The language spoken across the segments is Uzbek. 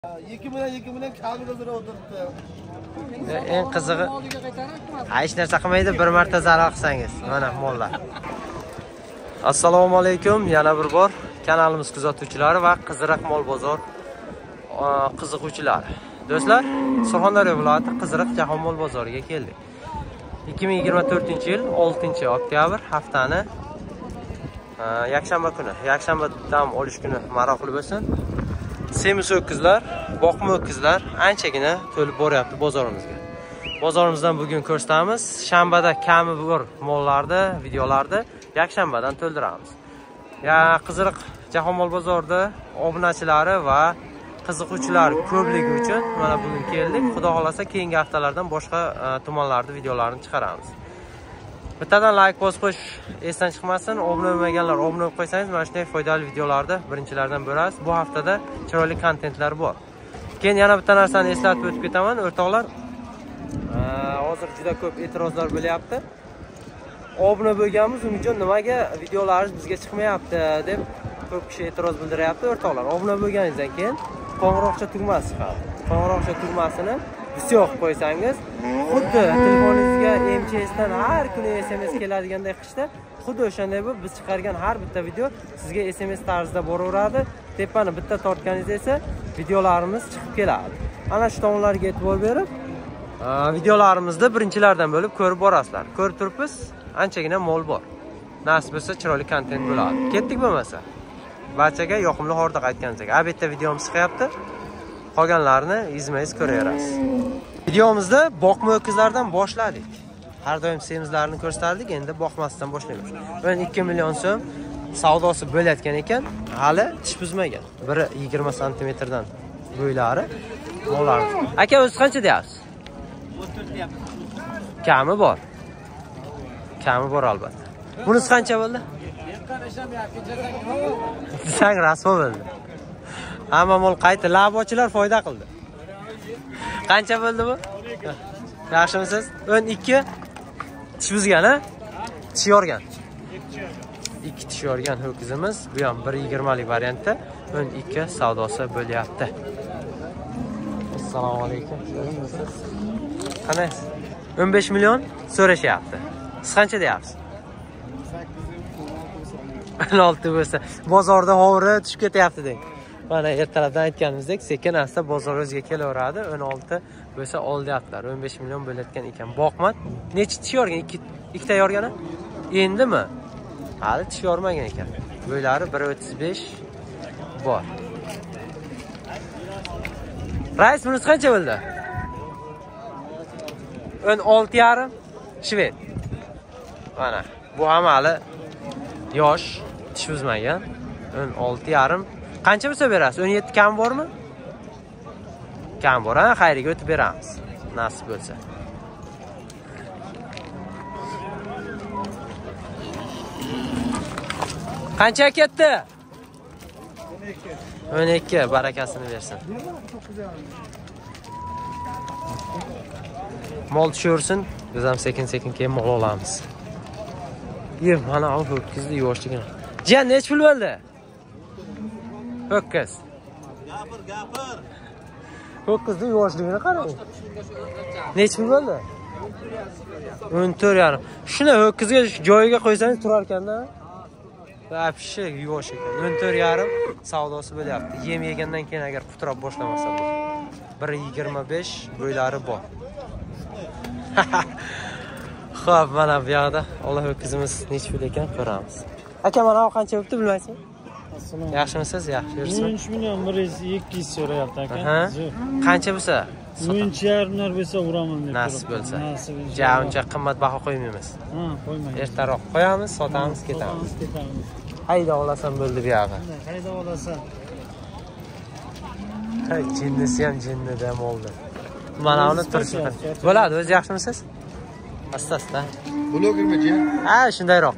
2 million kalmida o'tiribdi. Eng qizig'i hech narsa qilmaydi, bir marta zarar qilsangiz. Mana mollar. Assalomu alaykum, yana bir bor kanalimiz kuzatuvchilari va Qiziriq mol bozor qiziquvchilari. Do'stlar, Surxondaryo viloyati Qiziriq jahon mol bozoriga keldik. 2024-yil 6-oktyabr haftani yakshanba kuni. Yakshanba dam olish kuni maroqli bo'lsin. Semiz ho'kizlar, boqma ho'kizlar anchagina to'lib boryapti bozorimizga. Bozorimizdan bugun ko'rsatamiz. Shanbada kami bor mollarni, videolarni yakshanbadan to'ldiramiz. Qiziriq jahon mol bozorida obunachilari va qiziquvchilar ko'pligi uchun mana bugun keldik. Xudo xolasa keyingi haftalardan boshqa tumanlarda videolarini chiqaramiz. Bittadan like bosib qo'yish esdan chiqmasin. Obuna bo'lmaganlar obuna bo'lib qo'ysangiz, mana shunday foydali videolarni birinchilardan bo'lasiz. Bu haftada chiroyli kontentlar bor. Keyin yana bitta narsani eslatib o'tib ketaman, o'rtoqlar. Hozir juda ko'p e'tirozlar bo'lyapti. Obuna bo'lganmiz, Umidjon nimaga videolaringiz bizga chiqmayapti deb ko'p kishi e'tiroz bildiryapti, o'rtoqlar. Obuna bo'lganingizdan keyin qo'ng'iroqcha tugmasi chiqadi. Qo'ng'iroqcha tugmasini все qilib qo'ysangiz, xuddi telefoningizga MCSdan har kuni SMS keladigandek qilishda, xuddi o'shanday bo'lib biz chiqargan har bitta video sizga SMS tarzida boraveradi. Tepani bitta tortganingizda esa videolarimiz chiqib keladi. Ana shu tomonlarga e'tibor berib, videolarimizda birinchilardan bo'lib ko'rib borasizlar. Ko'rib turibsiz, anchagina mol bor. Nasib bo'lsa chiroyli kontent bo'ladi. Ketdik bo'lmasa. Barchaga yoqimli hordiq aytganimdek. Albatta videomiz chiqyapti. Qolganlarni izma-iz ko'raverasiz. Videomizda boqma ho'kizlardan boshladik. Har doim semizlarni ko'rsatdik, endi boqmasdan boshlaymiz. Men 2 million so'm savdosi bo'layotgan ekan, hali tish buzmagan. Biri 20 santimetrdan bo'ylari mollar. Aka, o'zi qancha deyapsiz? 34 deyapsiz. Kami bor. Kami bor albatta. Bunisi qancha bo'ldi? Sang rasvo bo'ldi. Hamma mol qayta labochilar foyda qildi. Qancha bo'ldi bu? Yaxshimisiz? 12 tish buzgan, ha? Tish yorgan. 2 tish yorgan ho'kizimiz. Bu ham 1.20 lik variantda 12 savdosi bo'lyapti. Assalomu alaykum. Qanaqasiz? 15 million so'rashyapti. Siz qancha deyapsiz? 16 bo'lsa, bozorda hovri tushib ketyapti deng. Mana ertalabdan aytganimizdek, sekin asta bozor o'ziga kelaveradi. 16 bo'lsa olyaptilar. 15 million bo'layotgan ekan. Boqmat. Necha tish yorgan? 2 ta yorgan-a? Endimi? Hali tish yormagan ekan. Bo'ylari 1.35 bor. Rais, bunisi qancha bo'ldi? 16,5 shved. Mana, bu ham hali yosh, tish buzmagan. 16,5. Qancha bo'lsa berasiz? 17 kam bormi? Kam bor, ha? Xayriga o'tib beramiz. Nasib bo'lsa. Qancha ketdi? 12. Barakasini bersin. Mol tushursin, biz ham sekin-sekin keyin mol olamiz. Mana bu ho'kizni yuvoshligini. Jiyan, nech pul bo'ldi? Ho'kiz. Gapir. Ho'kizni yuvoshligini qarang. Nech pul bo'ldi? 14,5. Shuni ho'kizga joyiga qo'ysangiz turar ekanda. Vapshi yuvosh ekan. 14,5 savdosi bo'lyapti. Yem yegandan keyin agar quturab boshlamasa bu. 1.25 bo'ylari bor. Xo'p, mana bu yoqda Alloh ho'kizimiz nech pul ekan ko'ramiz. Aka, mana bu qancha bo'libdi bilmaysiz? Assalomu. Yaxshimisiz? Yaxshi yuribsizmi? 13 million 200 so'rayapti aka. Qancha bo'lsa? 13,5 bo'lsa uraman deb. Nasib bo'lsa. Ja, uncha qimmat baho qo'ymaymiz. Ha, qo'ymaymiz. Ertaroq qo'yamiz, sotamiz, ketamiz. Hayda olasan bo'ldi bu yoqqa. Hayda olasan. Hay, jinnisi ham jinnida moldi. Mana uni turishi. Bo'ladi, o'zi yaxshimisiz? Asta-asta. Blogermi? Ha, shundayroq.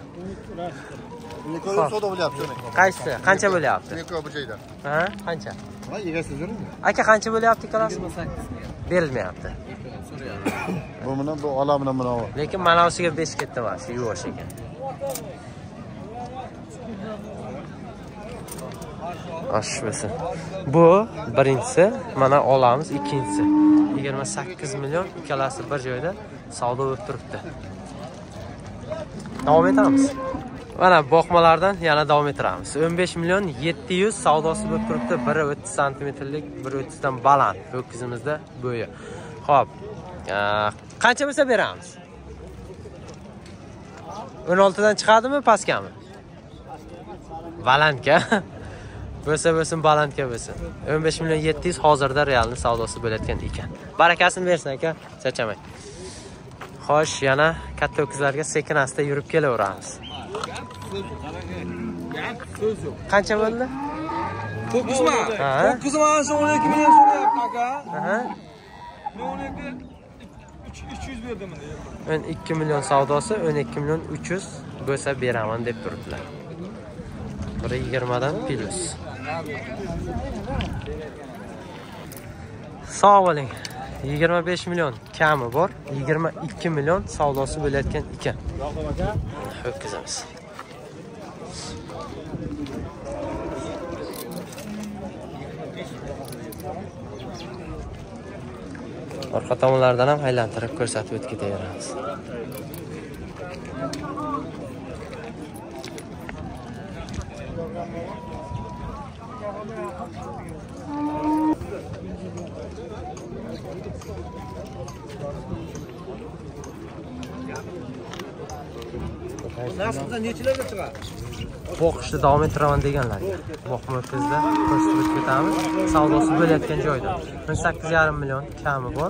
Savdo bo'lyapti. Qaysi? Qancha bo'lyapti? Bu joyda. Ha, qancha? Ha, yegasizmi? Aka, qancha bo'lyapti ikkalasi? 28. Berilmayapti. Bu bilan bu ola bilan buni. Lekin manosiga 5 ketdi va shu yuvosh ekan. Osh bo'lsin. Bu birinchisi, mana olamiz, ikkinchisi. 28 million ikkalasi bir joyda savdo bo'lib turibdi. Davom etamiz. Mana boqmalardan yana davom etamiz. 15 million 700 savdosi bo'lib turibdi. Biri 30 santimetrlik, biri 30 dan baland. Ho'kizimizda bo'yi. Xo'p. Qancha bo'lsa beramiz? 16 dan chiqadimi, pastgami? Balandga. Bo'lsin balandga bo'lsin. 15 million 700 hozirda realni savdosi bo'layotgan ekan. Barakasini bersin aka, chachamang. Xo'sh, yana katta ho'kizlarga sekin-asta yurib kelaveramiz. Qancha bo'ldi? Ho'kizmi? Ho'kizim ana shu 12 million so'rayapti aka. Aha. Men 300 berdim endi. 12 million savdosi, 12 million 300 bo'lsa beraman deb turibdilar. 120 dan plus. Sog' bo'ling. 25 million kami bor, 22 million savdosi bo'layotgan ekan. Ho'kizimiz. Orqa tomonlardan ham aylantirib ko'rsatib o'tib ketaveramiz. Nasibda nechilarga chiqadi? Boqishni davom ettiraman deganlarga. Boqma o'tkazda ko'rsatib ketamiz. Savdosi bo'layotgan joyda 18,5 million kami bor.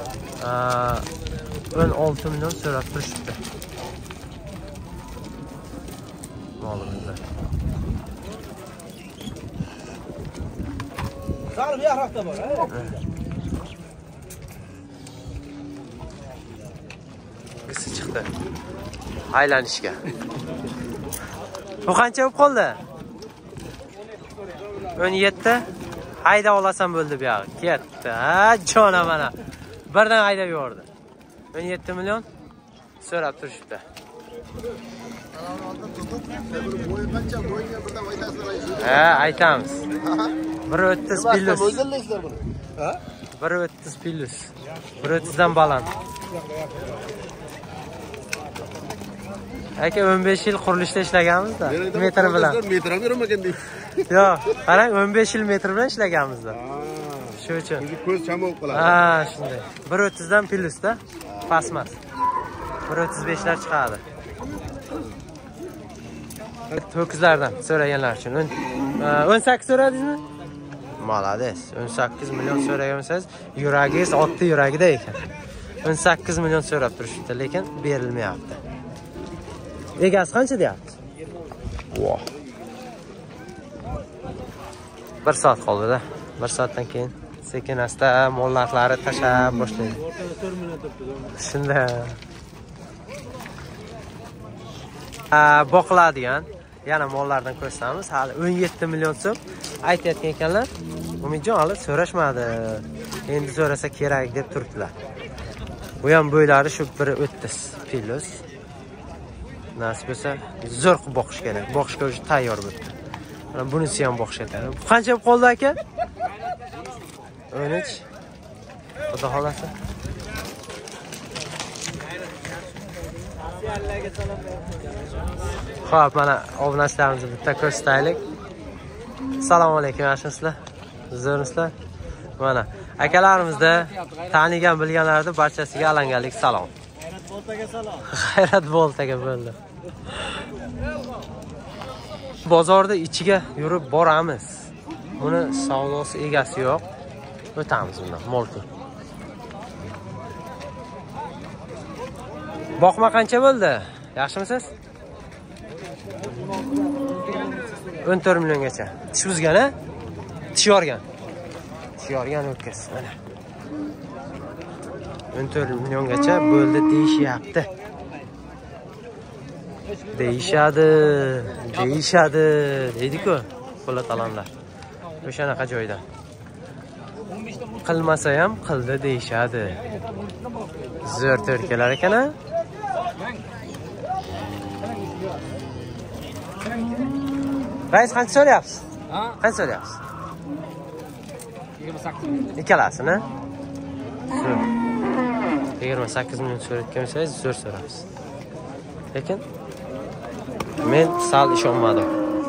16 million so'rab turishibdi. Molimizda. Sal buyoqda bor, ha? Qisi chiqdi. Aylanishga. Bu qancha bo'lib qoldi? 17. Hayda olasan bo'ldi bu yoq. Ketdi. Ha, jona mana. Birdan haydab yubordi. 17 million so'rab turishibdi. Ha, aytamiz. 130 plus. Ha? 130 plus. 130 dan baland. Aka 15 yil qurilishda ishlaganmiz-da. Metr bilan. Metr bermagan deydi. Yo'q, qarang 15 yil metr bilan ishlaganmiz-da. Shu uchun. Ko'z cham bo'lib qoladi. Ha, shunday. 130 dan plusda, pasmas. 135lar chiqadi. Ho'kizlardan so'raganlar uchun 18 so'radingizmi? Malades. 18 million so'ragansiz, yuragingiz otdi yuragida ekan. 18 million so'rab turishibdi, lekin berilmayapti. Egasi qancha deyapti? Voh. 1 soat qoldi-da. 1 soatdan keyin sekin-asta mollatlari tashab boshlaydi. Shunda boqiladigan yana mollardan ko'rsatamiz. Hali 17 million so'm aytayotgan ekanlar. Umidjon hali so'rashmadi. Endi so'rasa kerak deb turibdilar. Bu ham bo'ylari shu 130 plus. Nasib bo'lsa zo'r qilib boqish kerak. Boqishga o'zi tayyor bo'ldi. Mana bunisi ham boqish kerak. Qancha bo'lib qoldi aka? 13. Xudo xolasa. Xo'p, mana obunachilarimizni bitta ko'rsataylik. Assalomu alaykum, yaxshimisizlar? Zo'rmisizlar? Mana akalarimizni tanigan bilganlarni barchasiga alangalik salom. Boltaga salom. G'ayrat boltaga bo'ldi. Bozorda ichiga yurib boramiz. Buni savdosi egasi yo'q. O'tamiz bundan, molki. Boqma qancha bo'ldi? Yaxshimisiz? 14 milliongacha. Tish buzgan, ha? Tish yorgan. Tish yorgan o'tkas. Mana. 14 milliongacha bo'ldi deyishyapti. Deyishadi, deydi-ku, qo'la talonlar. O'shanaqa joydan. Qilmasa ham qildi deyishadi. Zo'r to'rkalar ekan-a? Rais qancha so'rayapsiz? Qancha so'rayapsiz? 28 million. Ikkalasini? 28 million so'rayotgan bo'lsangiz zo'r so'rayapsiz. Lekin men sal ishonmadim.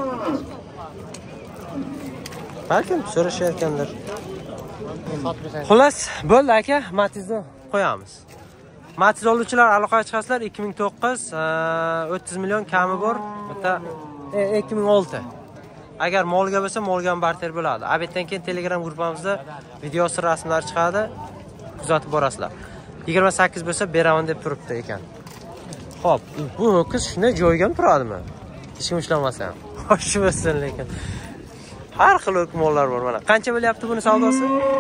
Balkim so'rashayotgandir. Xullas, bo'ldi aka, Matiz'ni qo'yamiz. Matiz oluvchilar aloqaga chiqasizlar. 2009 30 million kami bor. Bitta 2006. Agar molga bo'lsa, molga ham barter bo'ladi. Abetdan keyin Telegram gruppamizda videosi, rasmlar chiqadi. Kuzatib borasizlar. 28 bo'lsa beraman deb turibdi ekan. Xo'p, bu ho'kiz shunday joyiga ham turadimi? Hech kim ishlamasa ham. Xo'sh bo'lsin lekin. Har xil mollar bor mana. Qancha bo'lyapti buni savdosi?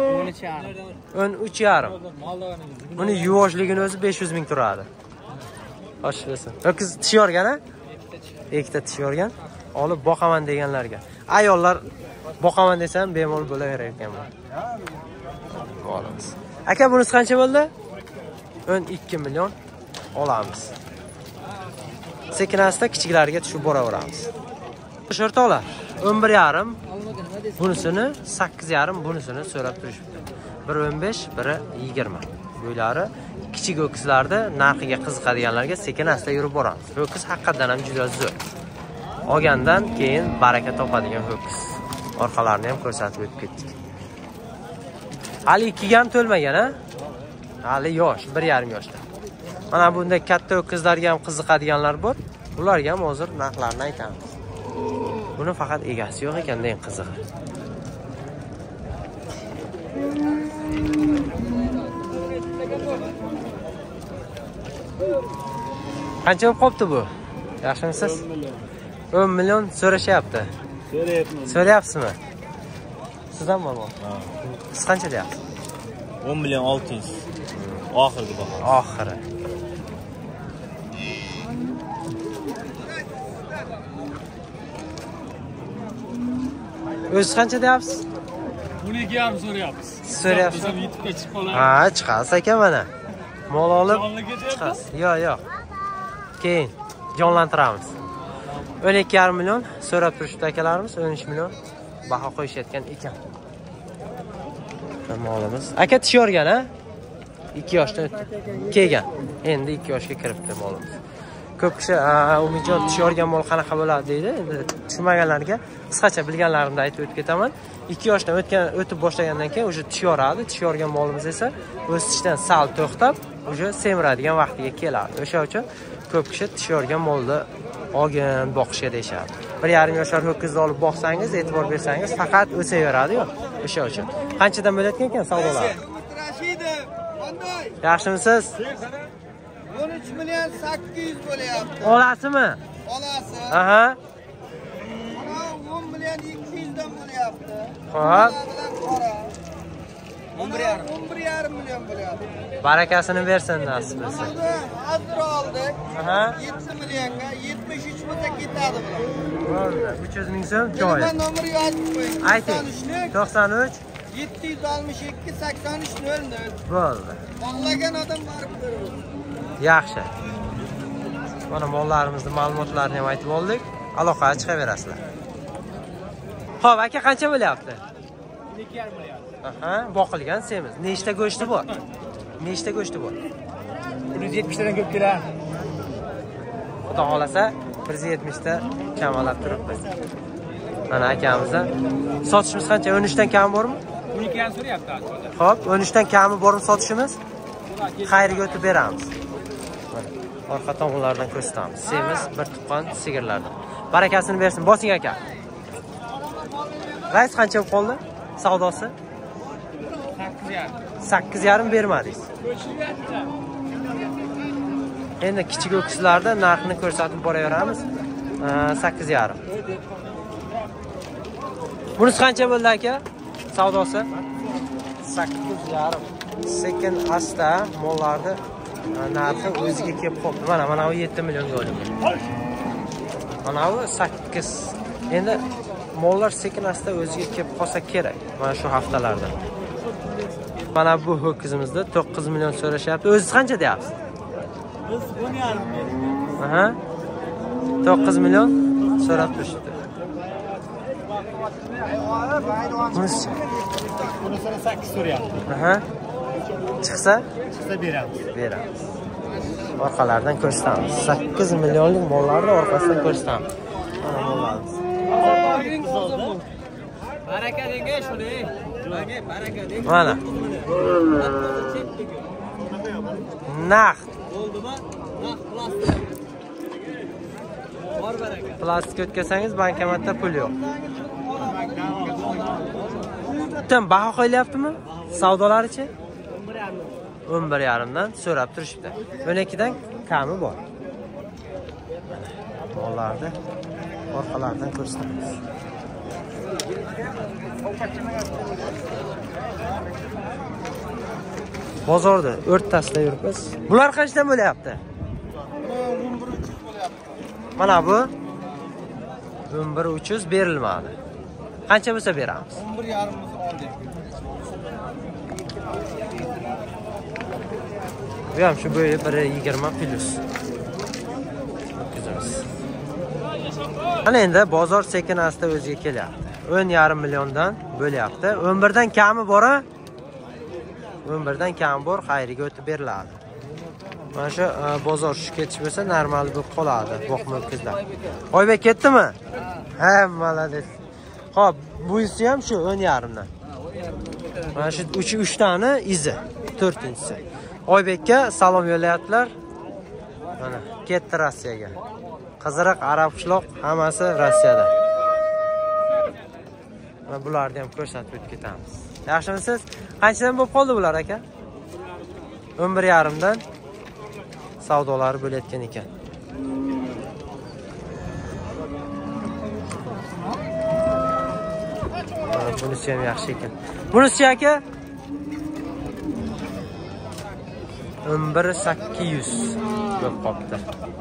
13,5. Buni yuvojligini o'zi 500 ming turadi. Xo'sh bo'lsin. Ho'kiz tish yorgan-a? Ikkita tish yorgan. Olib boqaman deganlarga. Ayollar boqaman desam bemalol bo'laverar ekanman. Olamiz. Aka bunisi qancha bo'ldi? 12 million olamiz. Sekin-asta kichiklarga tushib boraveramiz. O'rtoqlar, 11,5. Bunisini 8,5, bunisini so'rab turishibdi. Biri 15, biri 20. Bo'ylari kichik ho'kizlarda narxiga qiziqadiganlarga sekin-asta yurib boramiz. Ho'kiz haqiqatan ham juda zo'r. Olgandan keyin baraka topadigan ho'kiz. Orqalarini ham ko'rsatib o'tib ketdik. Hali 2 ga ham to'lmagan, ha? Hali yosh, 1,5 yoshda. Mana bunday katta ho'kizlarga ham qiziqadiganlar bor. Ularga ham hozir narxlarini aytamiz. Buni faqat egasi yo'q ekanda eng qizig'i. Qancha bo'lib qopti bu? Yaxshimisiz? 10 million so'rashyapti. So'rayapsizmi? Sizdan bormi? Siz qancha deyapsiz? 10 million 600. Oxirgi baho. Oxiri. O'zingiz qancha deyapsiz? 12 ham so'rayapmiz. So'rayapsiz. YouTube'ga chiqib qoladi. Ha, chiqasiz aka mana. Mol olib chiqasiz. Yo'q. Keyin jonlantiramiz. 12,5 million so'rab turishdi akalarimiz, 13 million baho qo'yishayotgan ekan. Molimiz. Aka tish yorgan, ha? 2 yoshda kelgan. Endi 2 yoshga kiribdi molimiz. Ko'p kishi Umidjon tish yorgan mol qanaqa bo'ladi deydi. Endi tushunmaganlarga qisqacha bilganlarimni aytib o'tib ketaman. 2 yoshdan o'tib boshlagandan keyin o'sha tish yoradi. Tish yorgan molimiz esa o'sishdan sal to'xtab, o'sha semiradigan vaqtiga keladi. O'sha uchun ko'p kishi tish yorgan molni olgin boqishga deyshadi. 1,5 yoshlar ho'kizni olib boqsangiz, e'tibor bersangiz, faqat o'saveradi-yu. O'sha uchun. Qanchadan bo'layotgan ekan savdolar? Rashidov, qanday? Yaxshimisiz? 13 million 800 bo'lyapti. Olasizmi? Olasiz. Aha. 10 million 200 dan bo'lyapti. Xo'p. 11,5 million bo'lyapti. Barakasini bersin nasib bo'lsa. Hozir oldik. Aha. 7 millionga 73 bo'lsa ketadi bular. Bo'ldi. 300 ming so'm joy. Telefon nomeri yozib qo'ying. Ayting. 93 762 83 00. bo'ldi. Xohlagan odam borib ko'radi. Yaxshi. Mana mollarimizni ma'lumotlarini ham aytib oldik. Aloqaga chiqaverasizlar. Xo'p, aka qancha bo'lyapti? 12,5 million. Aha, boqilgan semiz. Nechta go'shti bor? Nechta go'shti bor? 170 tadan ko'p keladi. Xudo xolasa 170 ta kamalab turibmiz. Mana akamizdan sotishimiz qancha? 13 dan kam bormi? 12 ham so'rayapti hozir. Xo'p, 13 dan kami bormi sotishimiz? Xayriga o'tib beramiz. Mana orqa tomonlardan ko'rsatamiz. Semiz bir tuqqan sigirlardan. Barakasini bersin. Bosing aka. Rais qancha bo'lib qoldi? Savdosi? 8,5 bermadingiz. Endi kichik ho'kizlarda narxini ko'rsatib boraveramiz. 8,5. Bunisi qancha bo'ldi aka? Savdosi? 8,5. Sekin asta mollarni narxi o'ziga kelib qoldi. Mana bu 7 millionga olingan. Mana bu 8. Endi mollar sekin asta o'ziga kelib qolsa kerak. Mana shu haftalarda. Mana bu ho'kizimizda 9 million so'rashyapti. O'zingiz qancha deyapsiz? Biz 10,5. Aha. 9 million so'rab turishdi. Bunisi. Bunisini 8 so'rayapti. Aha. Chiqsa Beramiz. beramiz. Orqalaridan ko'rsatamiz. 8 millionlik mollarni orqasidan ko'rsatamiz. Mana mollarimiz. Baraka denga shuni. Baraka deng. Mana. Naqd. Bo'ldimi? Plastik. Bor baraka. Plastik o'tkasangiz bankomatda pul yo'q. Tam baho qo'yilyaptimi? Savdolarichi? 11,5 dan so'rab turishibdi. 12 dan kami bor. Mana mollarni orqalaridan ko'rsatamiz. Bozorda o'rtasida yuribmiz. Bular qanchadan bo'lyapti? Mana bu 11,300 berilmadi. Qancha bo'lsa beramiz? 11,5 bo'lsa oldik. Bu ham shu bo'yi 120 plus. O'tkazamiz. Ana endi bozor sekin asta o'ziga kelyapti. 10,5 milliondan bo'lyapti. 11 dan kami bor-a? 11 dan kam bor, xayriga o'tib beriladi. Mana shu bozor shu ketish bo'lsa normal bo'lib qoladi, boqma o'tkazlar. Oybek ketdimi? Ha, malades. Xo'p, buyisi ham shu 10,5 dan. Mana shu 3 tani izi, 4-inchisi. Oybekka salom yo'layaptilar. Mana ketdi Rossiyaga. Qiziriq, arab qishloq hammasi Rossiyada. Mana bularni ham ko'rsatib o'tib ketamiz. Yaxshimisiz? Qanchadan bo'lib qoldi bular aka? 11,5 dan savdolari bo'layotgan ekan. Bunisi ham yaxshi ekan. Bunisi aka 11,800 bo'lib qoldi.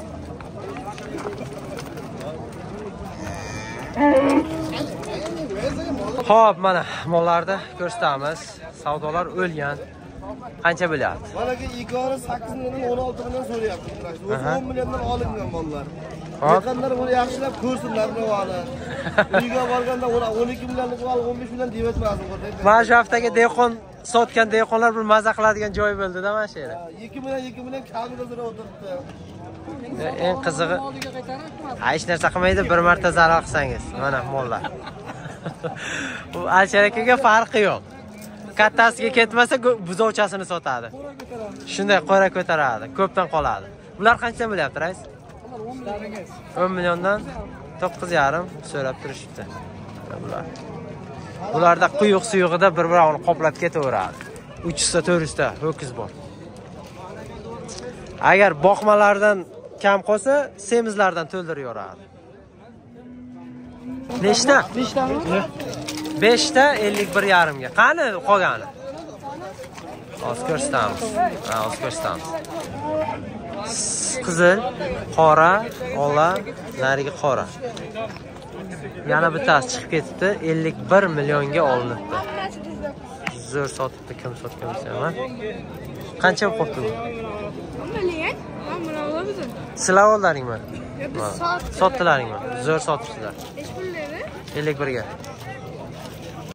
Xo'p, mana mollarni ko'rsatamiz. Savdolar o'lgan. Qancha bo'lyapti? Malaka igori 8 million 16 million so'rayapti. O'zi 10 milliondan olingan mollar. Hop. Yaqinlar buni yaxshilab ko'rsinlar navani. Uyga borganda 12 millionlik ol 15 million deb aytmasin. Mana shu haftaga dehqon sotgan dehqonlar bir maza qiladigan joy bo'ldi-da mana shu yerda. 2 million kamida so'rab o'tiribdi. Eng qizig'i hech narsa qilmaydi, bir marta zarar qilsangiz. Mana mollar. Bu alsharakaga farqi yo'q. Kattasiga ketmasa buzovchasini sotadi. Shunday qora ko'taradi, ko'pdan qoladi. Bular qanchadan bo'lyapti, rais? 10 milliondan 9,5 so'rab turishibdi. Bularda quyuq suyug'ida bir-birini qoplab ketaveradi. 300 ta 400 ta ho'kiz bor. Agar boqmalardan kam qolsa, semizlardan to'ldiraveradi. Nechta? 5 ta 51,5 ga. Qani qolgani? Hozir ko'rsatamiz. Hozir ko'rsatamiz. Qizil, qora, ola, nariga qora. Yana bittasi chiqib ketibdi, 51 millionga olinibdi. Zo'r sotibdi, kim sotgan bo'lsa ham. Qancha bo'lib qoldi bu? 10 million. Mana olamiz. Sizlar oldilaringmi? Biz Sotdilaringmi? Zo'r sotibsizlar. Nech pullarni? 51 ga.